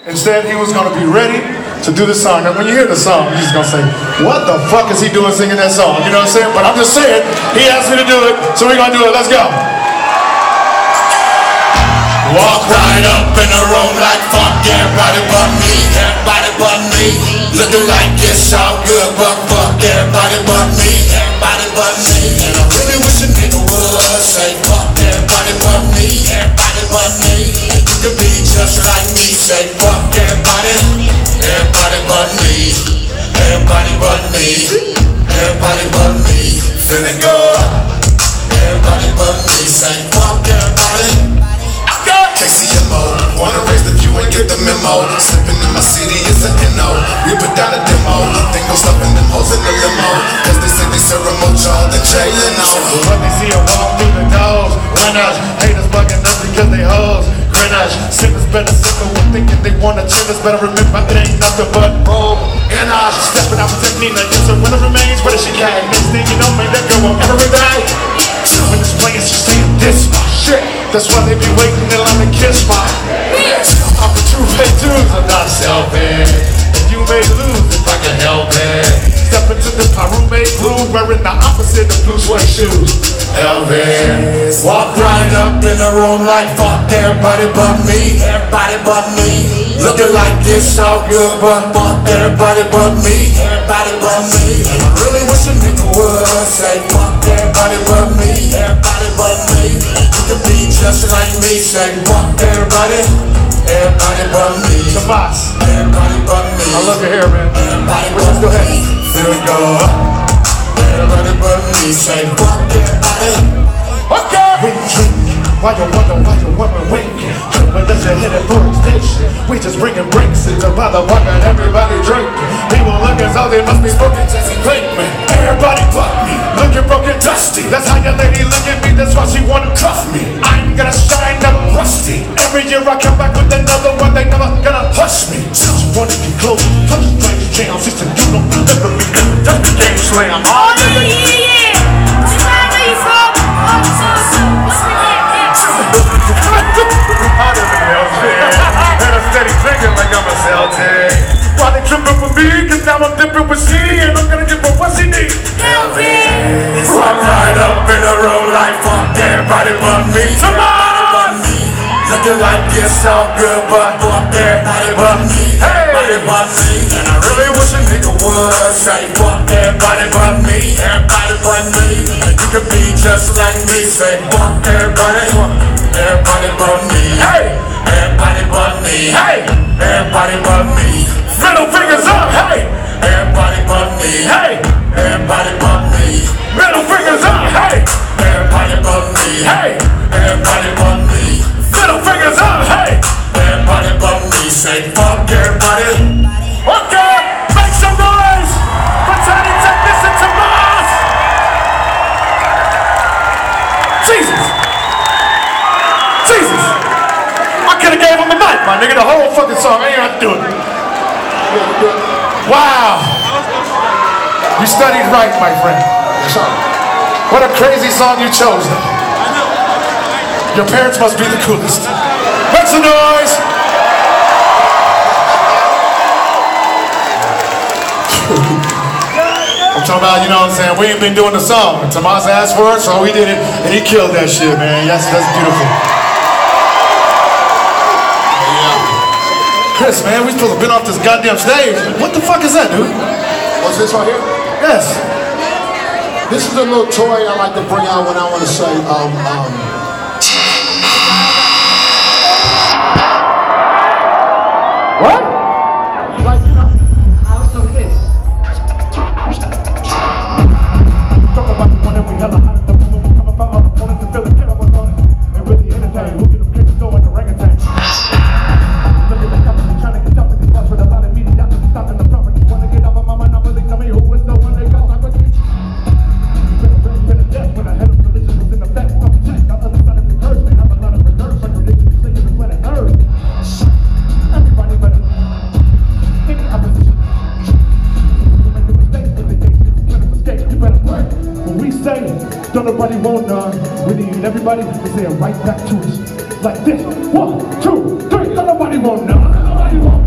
Instead, he was going to be ready to do the song. Now, when you hear the song, you're just going to say, what the fuck is he doing singing that song? You know what I'm saying? But I'm just saying, he asked me to do it, so we're going to do it. Let's go. Walk right up in the room like fuck everybody but me, everybody but me. Looking like it's all good, but fuck everybody but me, everybody but me. And I really wish a nigga would say fuck everybody but me, everybody but me. And you could be just like me, say fuck everybody, everybody but me, everybody but me, everybody but me. Feeling good, everybody but me, say fuck everybody. KCMO, wanna raise the view and get the memo. Slipping in my city is an NO. We put down a demo. Think I'm stuffing them hoes in the limo. Cause they say they serve more jaw than Jay Leno. When they see a walk through the nose, runners, haters bugging us because they hoes. Grinners, sinners better simple when thinking they wanna chill us. Better remember it ain't nothing but roll. And I stepping out with Nina. Yes, her winner remains, but she can't. Next thing you know, man, that girl won't ever die. When it's playing, she's saying this my shit. That's why they be waiting in line to kiss my ass. I'm a true fake dude, I'm not selfish. And you may lose if I can help it. Step into the roommate room wearing the opposite of blue suede shoes. Elvis. Walk right up in the room like fuck everybody but me, everybody but me. Looking like it's all good, but fuck everybody but me, everybody but me. And I really wish a nigga would say fuck everybody but me, everybody but me. You could be just like me, say fuck everybody, everybody but me. Tomas, everybody but me. I love your hair, man. Everybody but go ahead. me. Feel good. Everybody but me, say fuck everybody. Okay. We drink, why you wonder winking? But does you hit it for extension? We just bringing drinks into motherfucker, everybody drinking. People looking so they must be smoking Jesse Pinkman. Everybody but me, looking broken dusty. That's how your lady look at me, that's why she wanna cuff me. I ain't gonna shine, never rusty. Every year I come back with another one, they never gonna hush me. She wanna be close, touch strange jams. She said you don't remember me, just the game slam. Oh yeah. What's the line where you from? Oh, what's the name? Out of the Celtic, and I'm steady drinking like I'm a Celtic. Why they tripping with me? Cause now I'm dipping with she, and I'm gonna give her what she needs. Elvis. Walk right up in the room like fuck everybody but me, everybody but me. Looking like it's all good, but fuck everybody but me, everybody but me. And I really wish a nigga would say fuck everybody but me, everybody but me. And you could be just like me, say fuck everybody, everybody but me. Hey, everybody but me. Hey, everybody but me. Middle fingers up. Hey, everybody but me. Hey, everybody but me. Middle fingers up. Hey, everybody but me. Hey, everybody but me. Middle fingers up. Hey, everybody but me. Say fuck everybody. Okay, make some noise for Tiny Technician Tomas. Jesus. I could've gave him a night, my nigga, the whole fucking song. I ain't have to do it. Wow. You studied right, my friend. What a crazy song you chose. Your parents must be the coolest. Make some noise. I'm talking about, you know what I'm saying, we ain't been doing the song. Tomas asked for it, so he did it, and he killed that shit, man. That's beautiful. Chris, man, we supposed to have been off this goddamn stage. What the fuck is that, dude? What's this right here? Yes. This is a little toy I like to bring out when I want to say, What? Don't nobody want none. We need everybody to say it right back to us. Like this. 1, 2, 3. Don't nobody want none. Nobody want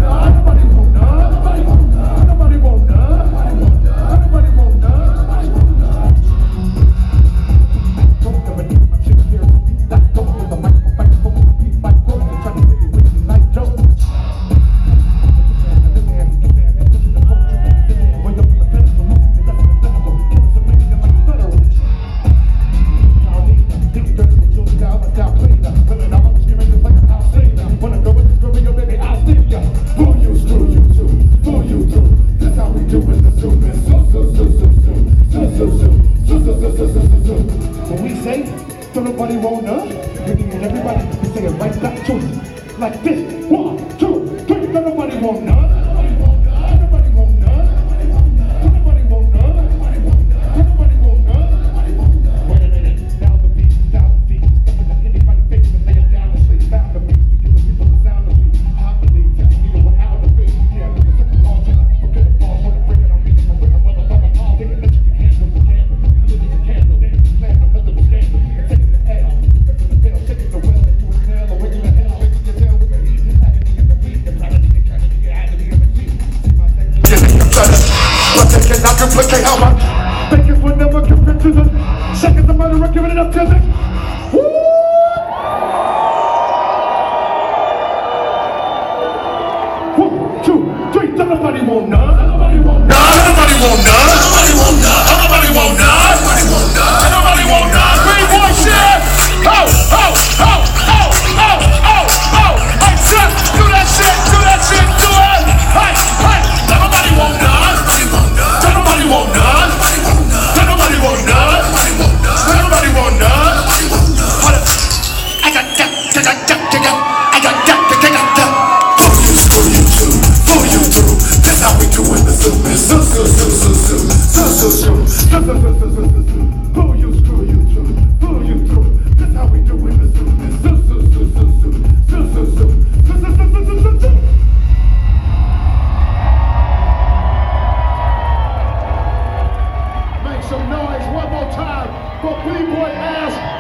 like this. 1, 2, 3. Nobody want none. Nobody want none. Nobody want none. Nobody want none. Nobody want none. Wait a minute. Down the beat, down the beat. Anybody face and lay them down to sleep. Down the beat to give the people the sound of beat. I believe, tell me without the beat. Yeah, the second long time. Forget the boss when I break it. I'm beating my with a motherfucker. All thinking that you can handle the candle. Lit as a candle. Damn, plan another scandal. Taking the L, taking the bill, taking the well into a snail. Awaken the hell, making your tail with the heat. Agony in the beat, the tragedy, the tragedy, the agony in the beat. See my technique. But they cannot duplicate how my fakers will never compare to the seconds of murder. Giving it up to the. Woo! 1, 2, 3. Nobody want none. Nobody want none. Nobody want none. Nobody want none. Nobody want none. Nobody want none. Nobody want none. Green boy shit. Oh, oh, oh, oh, oh, oh, oh. Hey, son, do that shit. Do that shit. Do it. Hey, hey. Nobody want none. Nobody want none. Nobody want none. Nobody want none. Hold up. I got that. I got that. Pull you through. That's how we doing the business. Pull you, screw you through. Pull you through. That's how we doing the business. Make some noise one more time for B-Boy Ass.